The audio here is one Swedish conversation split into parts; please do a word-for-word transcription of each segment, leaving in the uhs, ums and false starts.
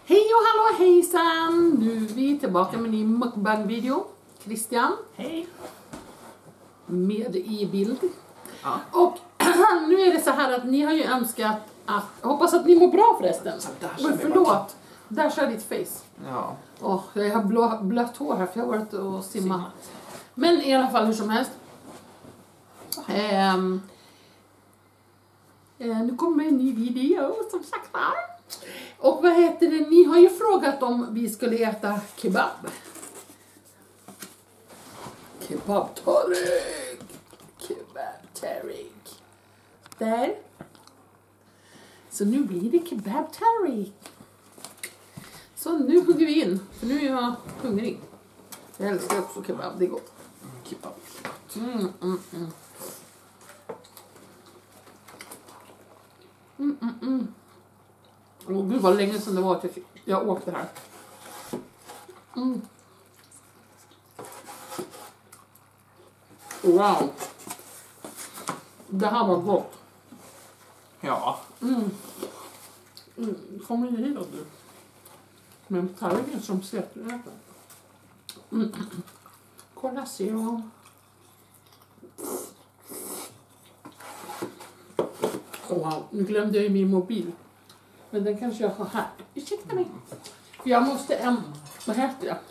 Hej och hallå hejsan! Nu är vi tillbaka med en ny mukbang-video. Christian. Hej. Med i bild. Ja. Och nu är det så här att ni har ju önskat att... Jag hoppas att ni mår bra förresten. där Och förlåt. Där kör ditt face. Ja. Oh, jag har blå, blött hår här för jag har varit och simmat. Men i alla fall hur som helst. Um, uh, nu kommer en ny video som sagt var. Och vad heter det? Ni har ju frågat om vi skulle äta kebab. Kebab tarik. Kebab tarik. Där. Så nu blir det kebab tarik. Så nu hugger vi in. För nu är jag hungrig. Jag älskar också kebab. Det är gott. Kebab. Mm, mm, mm. Mm, mm, mm. Åh gud vad länge sedan det var att jag, jag åkte här. Mm. Wow. Det här var gott. Ja. Mm. Mm. Kommer ni hit du? Men tallriken som sätter. Mm. Kolla serum. Wow, nu glömde jag ju min mobil. Men den kanske jag har här. Ursäkta mig. För jag måste en... Vad heter det?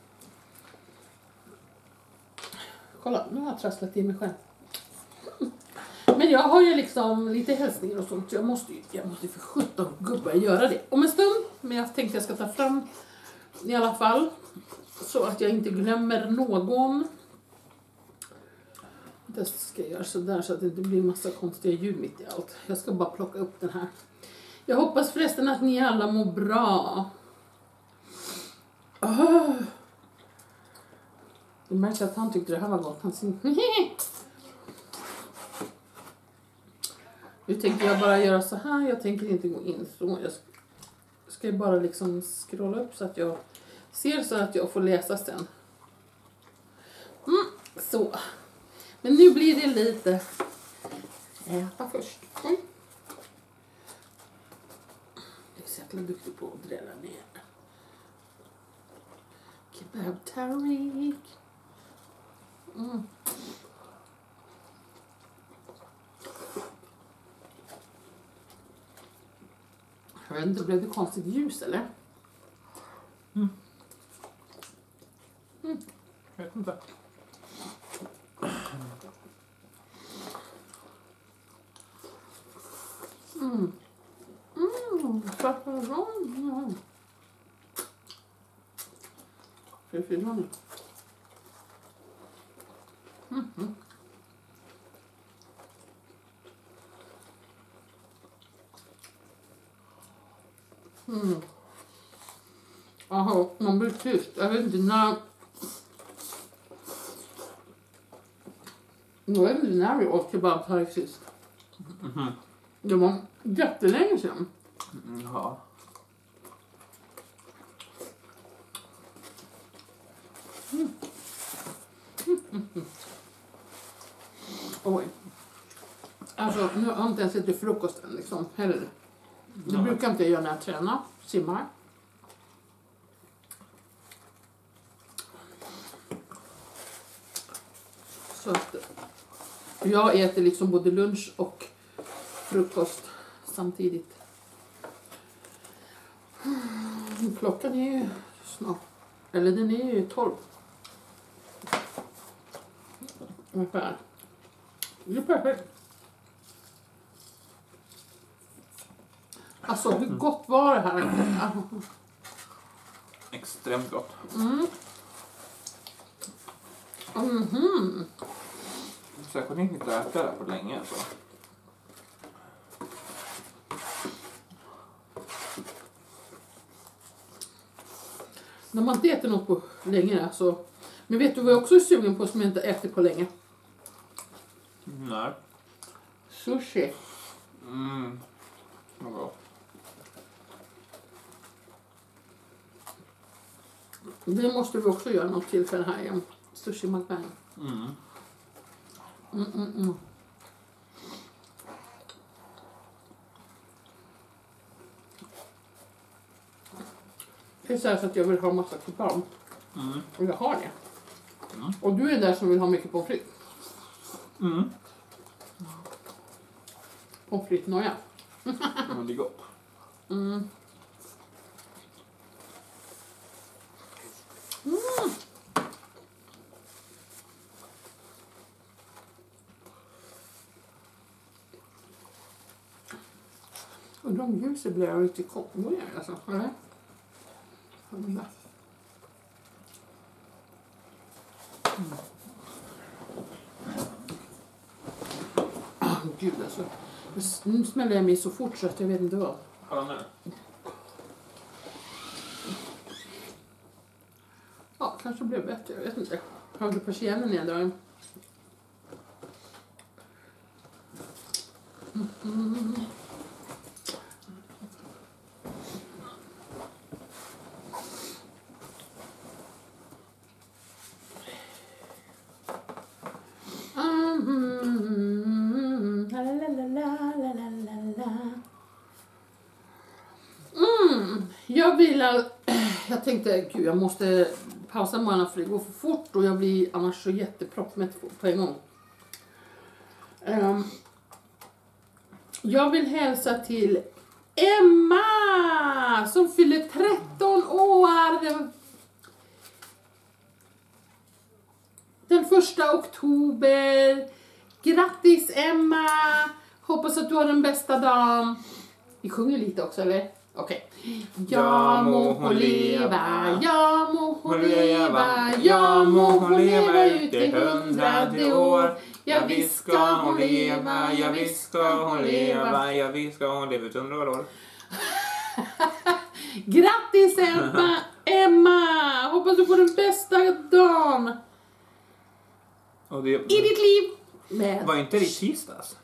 Kolla, nu har jag trasslat i mig själv. Men jag har ju liksom lite hälsningar och sånt. Så jag måste ju, jag måste för sjutton gubbar göra det. Om en stund. Men jag tänkte jag ska ta fram i alla fall. Så att jag inte glömmer någon. Det ska jag göra så där så att det inte blir massa konstiga ljud mitt i allt. Jag ska bara plocka upp den här. Jag hoppas förresten att ni alla mår bra. Oh. Jag märkte att han tyckte det här var gott. Han sin... Nu tänker jag bara göra så här. Jag tänker inte gå in så. Jag ska bara liksom scrolla upp så att jag ser så att jag får läsa sen. Mm, så. Men nu blir det lite äta först. Mm. Jag är så jäkla duktig på att drälla ner. Kebab tarik. Mm. Jag vet inte, blev det konstigt ljus eller? Mm. Mm. Jag vet inte. Mm. Mm. Chaperon. Ska jag fylla nu? Mm. Mm. Mm. Jaha, man blir tyst. Jag vet inte när... Jag vet inte när vi åt kebab här sist. Mm-hmm. Det var jättelänge sedan. Mm, ja. Mm. Mm, mm, mm. Oj. Alltså, nu har jag inte ens ätit frukosten liksom, heller. Det Ja. brukar inte jag göra när jag tränar, simmar. Så att jag äter liksom både lunch och frukost samtidigt. Klockan är ju snart, eller den är ju tolv. Ungefär. Det är perfekt. Alltså hur gott var det här? Extremt gott. Mm. Mhm. Så jag kunde inte äta det här på länge. Så. När man inte äter något på länge så... Men vet du vad jag också är sugen på som jag inte äter på länge? Nej. Sushi. Mm. Vad gott. Det måste vi också göra något tillfälle här igen. Sushi mukbang. Mm. Mm, mm, mm. Det är så här så att jag vill ha massa kebab. Mm. Och jag har det. Mm. Och du är där som vill ha mycket pommes frites. Mm. Pommes frites-noja. Men det är gott. Mm. Mm. Undrar om ljuset blir lite konstigt alltså. Eller? Mm. Oh, gud alltså. Nu smäller jag mig så fort så att jag vet inte vad. Ja, nu. Ja, kanske blev bättre. Jag vet inte. Har du persiennen neddragen? Mm. Mm. Mm. Jag vill att... Jag tänkte, gud jag måste pausa morgonen för det går för fort och jag blir annars så jätteproppmätt på en gång. Um, jag vill hälsa till Emma som fyller tretton år. Den, den första oktober. Grattis Emma! Hoppas att du har den bästa dagen. Vi sjunger lite också, eller? Okej. Okay. Ja må hon leva, ja må hon leva, ja må hon leva ut i hundrade år. Ja visst ska hon leva, ja visst ska hon leva, ja visst ska hon leva ut hundra år. Grattis Emma! Emma! Hoppas du får den bästa dagen Och det, i ditt liv. Med. Var inte det i tisdags?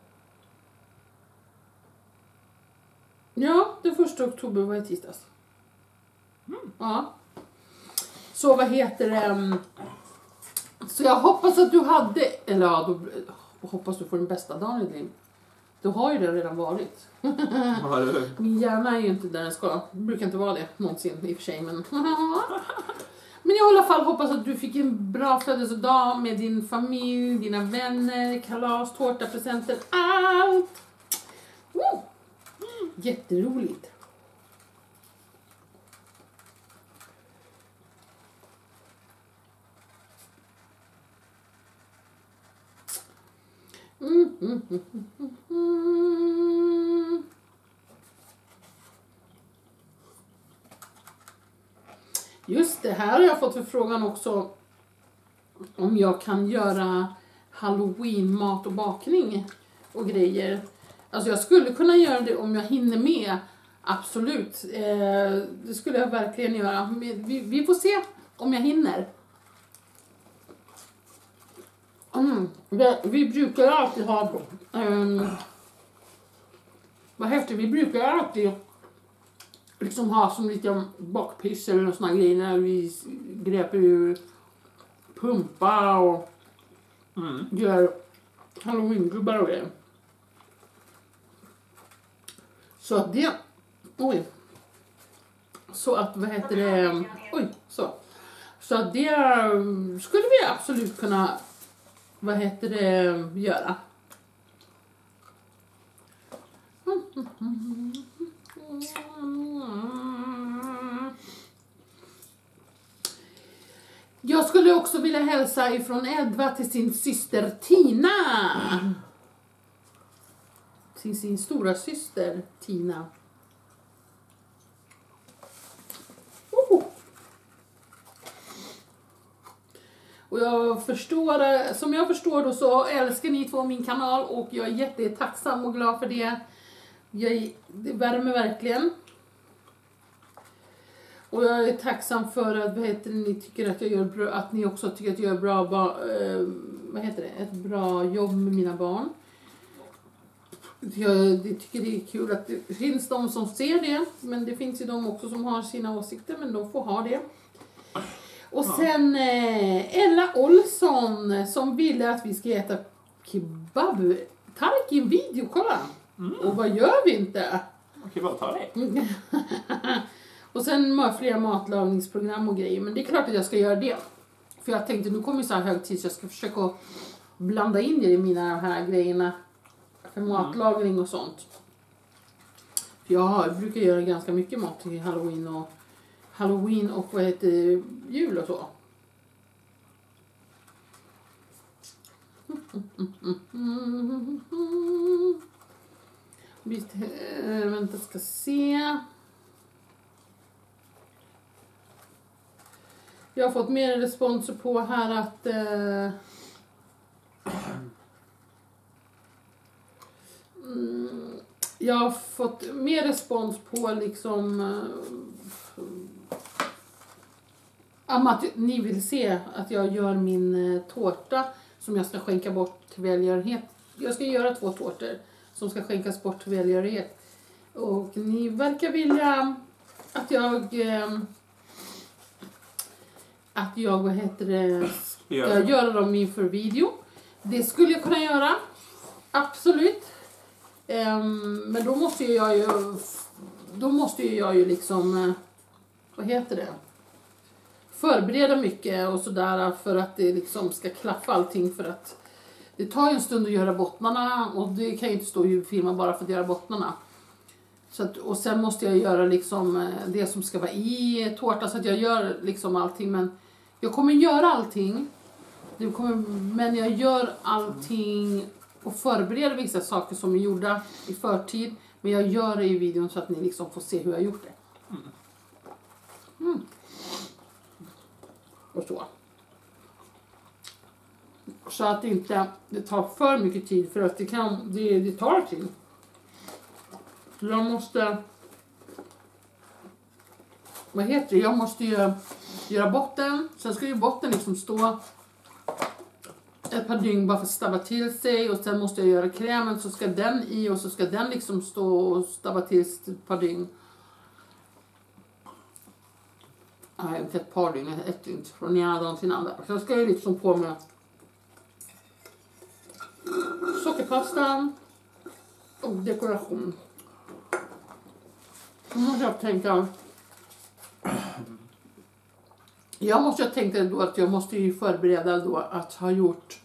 Ja, den första oktober var i tisdags. Mm. Ja. Så vad heter det? Så jag hoppas att du hade, eller ja, då hoppas du får den bästa dagen i ditt liv. Du har ju det redan varit. Ja, det Min hjärna är ju inte där den ska. Det brukar inte vara det någonsin i och för sig, men... Men jag i alla fall hoppas att du fick en bra födelsedag med din familj, dina vänner, kalas, tårta, presenter, allt. Oh. Jätteroligt. Mm, mm, mm, mm, mm. Just det, här har jag fått förfrågan också om jag kan göra Halloween-mat och bakning och grejer. Alltså jag skulle kunna göra det om jag hinner med. Absolut. Eh, det skulle jag verkligen göra. Vi, vi får se om jag hinner. Mm. Vi, vi brukar alltid ha... Um, vad heter det? Vi brukar alltid liksom ha som lite bakpiss eller såna grejer när vi gräper ur pumpa och mm. gör Halloween-gubbar och grejer. Så att det... Oj. Så att, vad heter det... Oj, så. Så att det skulle vi absolut kunna, vad heter det, göra. Jag skulle också vilja hälsa ifrån Edva till sin syster Tina. Till sin stora syster Tina. Oh. Och jag förstår, som jag förstår då, så älskar ni två min kanal och jag är jättetacksam och glad för det. Jag, det värmer verkligen. Och jag är tacksam för att, vad heter det, ni tycker att jag gör bra, att ni också tycker att jag gör bra, eh, vad heter det, ett bra jobb med mina barn. Jag tycker det är kul att det finns de som ser det, men det finns ju de också som har sina åsikter, men de får ha det. Och sen eh, Ella Olsson som ville att vi ska äta kebab. Tack i en video, kolla. Mm. Och vad gör vi inte? Kebab, ta det. Och sen har fler matlagningsprogram och grejer. Men det är klart att jag ska göra det. För jag tänkte, nu kommer ju så här högtid så jag ska försöka blanda in det i mina här grejerna. För matlagning och sånt. För jag, har, jag brukar göra ganska mycket mat till Halloween och Halloween och vad heter det, jul och så. Visst, äh, vänta, ska se. Jag har fått mer responser på här att äh, mm, jag har fått mer respons på liksom äh, att ni vill se att jag gör min äh, tårta som jag ska skänka bort till välgörenhet. Jag ska göra två tårtor som ska skänkas bort till välgörenhet. Och ni verkar vilja att jag äh, att jag, vad heter det, ska ja. göra dem inför video. Det skulle jag kunna göra. Absolut. Um, men då måste jag ju då måste jag ju liksom vad heter det, förbereda mycket och sådär för att det liksom ska klaffa allting, för att det tar ju en stund att göra bottnarna och det kan ju inte stå i filmen bara för att göra bottnarna. Så att, och sen måste jag göra liksom det som ska vara i tårta, så att jag gör liksom allting, men jag kommer göra allting. Det kommer, men jag gör allting och förbereder vissa saker som är gjorda i förtid, men jag gör det i videon så att ni liksom får se hur jag har gjort det. Mm. Och så. Så att det inte det tar för mycket tid, för att det kan det, det tar tid. Jag måste vad heter det? Jag måste ju göra botten. Sen ska ju botten liksom stå ett par dygn bara för att stabba till sig. Och sen måste jag göra krämen, så ska den i och så ska den liksom stå och stabba till sig ett par dygn. Nej, inte ett par dygn, ett dygn. Från ena dagen till den andra. Så jag ska ju liksom på med sockerpastan och dekoration. Nu måste jag tänka. Jag måste jag tänka då att jag måste ju förbereda då att ha gjort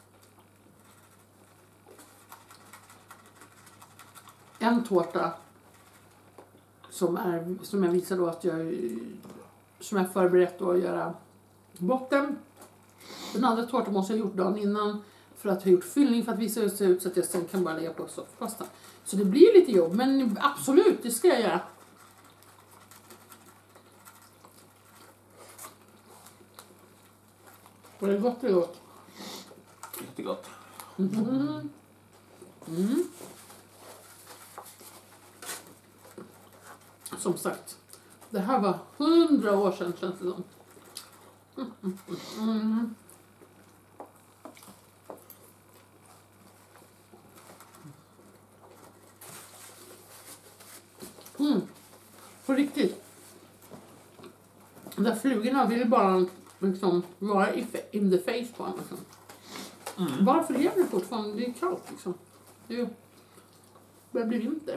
en tårta som är som jag visar då att jag som är förberett då att göra botten. Den andra tårtan måste jag ha gjort dagen innan för att ha gjort fyllning, för att visa hur det ser ut, så att jag sen kan bara lägga på soffpastan. Så det blir lite jobb, men absolut, det ska jag göra. Var det gott eller gott? Jättegott. Mm. Mm. Som sagt, det här var hundra år sedan, känns det som. Mm. Mm. Mm. Mm. På riktigt. De där flugorna vill bara liksom vara in the face på en. Liksom. Mm. Varför lever det fortfarande? Det är kallt liksom. Det börjar bli vinter.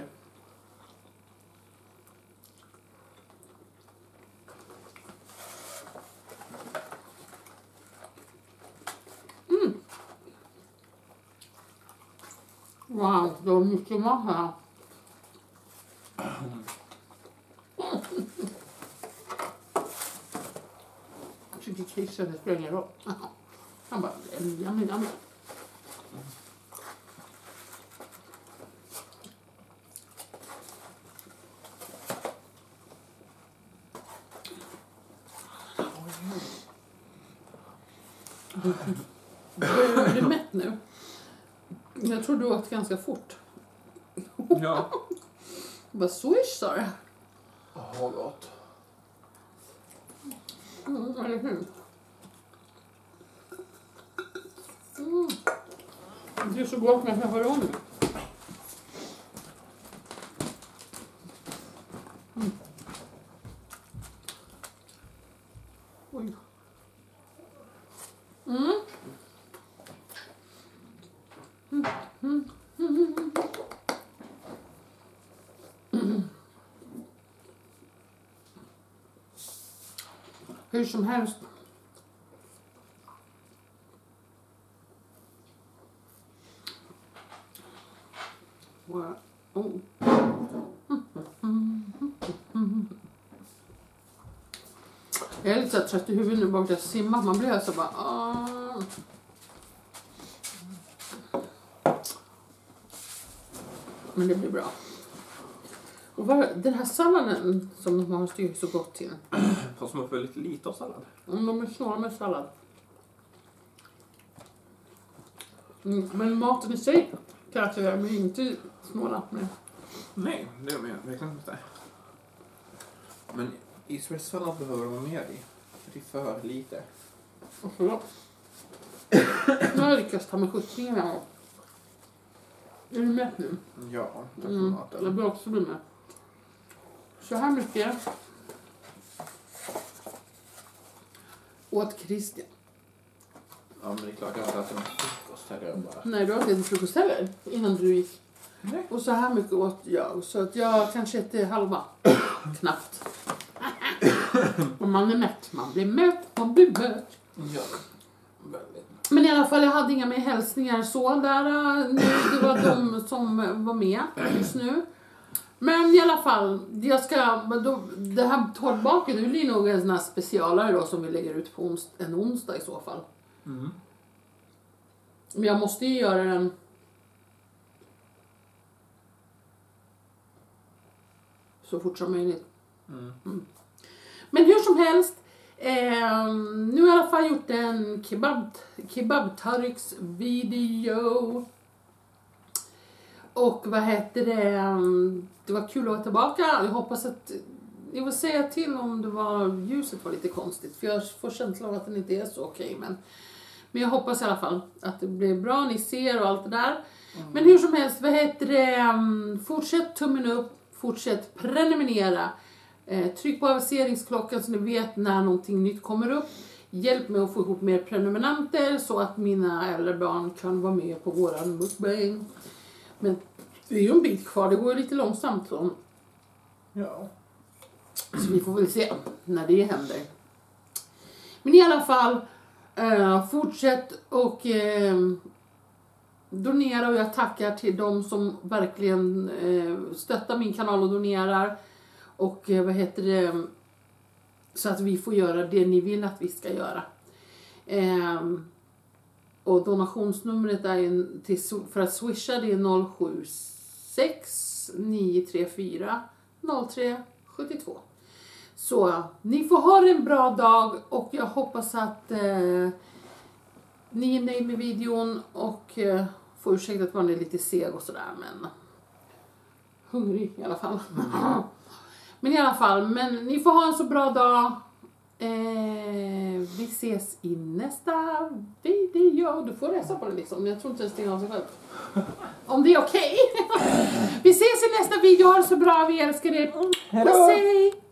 Mm. Wow, det var mycket mat här. Jag tycker Christian, det spelar ingen roll. Han bara, jamma, jamma. Är du mätt nu? Jag tror du åt ganska fort. Ja. Vad swish, sa du? Åh, gott. Mm, eller hur? Mm. Det är så gott när jag hör om det. Mm. Oj. Mm. Mm. Mm. Mm. Mm. Hur som helst. Wow. Oh. Jag är lite så trött i huvudet nu bara att jag simmar. Man blir så bara... Ah. Men det blir bra. Och vad, den här salladen som de har styrt så gott till. Fast man får lite lite av sallad. Mm, de är snåla med sallad. Mm, men maten i sig kan jag säga, men inte snåla med. Nej, det är jag verkligen inte. Men isbergssallad behöver de vara mer i. För det är för lite. Och förlåt. Nu har jag lyckats ta med skjutsningen här. Är du med nu? Ja, tack för Mm, maten. jag blir också bli med. Så här mycket. Åt Christian. Ja, men det är klart jag har ätit någon frukost här. Jag bara... Nej, du har inte ätit frukost heller innan du gick. Nej. Och så här mycket åt jag. Så att jag kanske äter halva. Knappt. Och man är mätt. Man blir mätt. Man blir mätt. Ja, väldigt. Men i alla fall, jag hade inga mer hälsningar så där. Nu, det var de som var med just nu. Men i alla fall, jag ska, då, det här tårtbaket, det blir nog en sån här specialare då som vi lägger ut på ons, en onsdag i så fall. Mm. Men jag måste ju göra den så fort som möjligt. Mm. Mm. Men hur som helst, eh, nu har jag i alla fall gjort en kebab, kebab Tariks video. Och vad heter det, det var kul att vara tillbaka. Jag hoppas att, jag vill säga till om det var, ljuset var lite konstigt. För jag får känslan av att den inte är så okej. Okay, men, men jag hoppas i alla fall att det blir bra, ni ser och allt det där. Mm. Men hur som helst, vad heter det, fortsätt tummen upp, fortsätt prenumerera. Eh, tryck på aviseringsklockan så ni vet när någonting nytt kommer upp. Hjälp mig att få ihop mer prenumeranter så att mina äldre barn kan vara med på våran mukbang. Men det är ju en bit kvar, det går ju lite långsamt så. Ja. Så vi får väl se när det händer. Men i alla fall, eh, fortsätt och eh, donera, och jag tackar till de som verkligen eh, stöttar min kanal och donerar. Och eh, vad heter det, så att vi får göra det ni vill att vi ska göra. Eh, och donationsnumret är till, för att swisha, det är noll sju sex nio tre fyra noll tre sju två. Så ni får ha en bra dag, och jag hoppas att eh, ni är nöjda med videon, och eh, får ursäkta att man är lite seg och sådär, men hungrig i alla fall. Mm. Men i alla fall, men ni får ha en så bra dag. Eh, vi ses i nästa video. Du får resa på det liksom. Jag tror inte ens det av sig själv. Om det är okej. Okay. Vi ses i nästa video. Ha det så bra. Vi älskar er. Puss, hej.